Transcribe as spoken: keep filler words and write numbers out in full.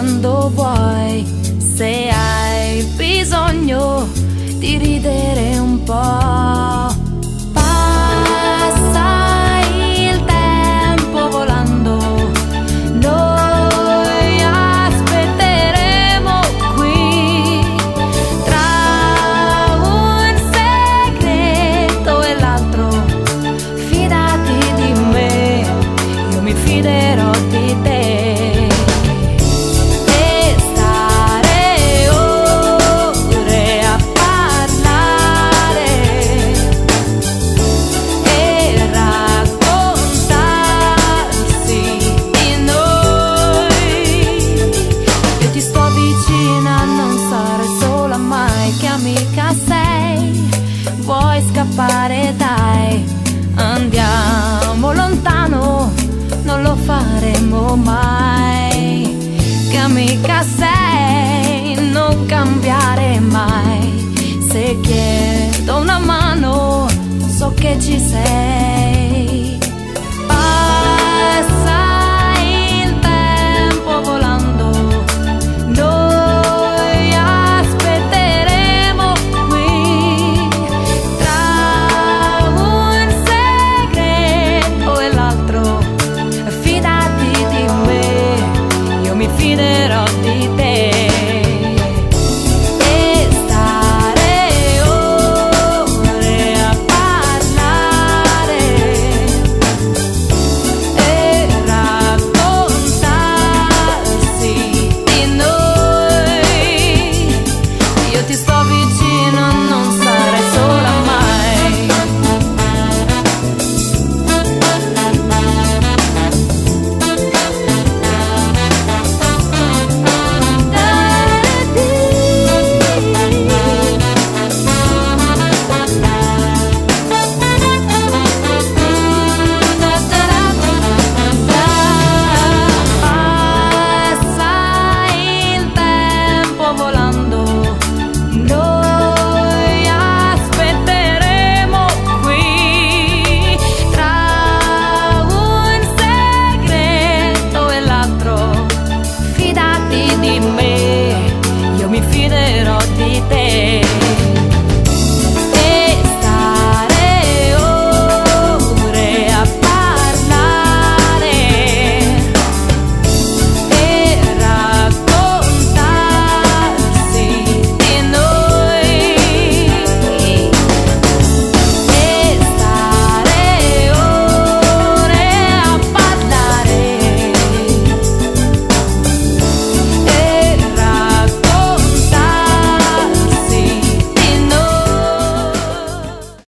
quando vuoi, se hai bisogno di ridere un po'. Passa il tempo volando, noi aspetteremo qui, tra un segreto e l'altro. Fidati di me, io mi fiderò di te. Vuoi scappare, dai, andiamo lontano, non lo faremo mai. Che amica sei, non cambiare mai. Se chiedo una mano, so che ci sei.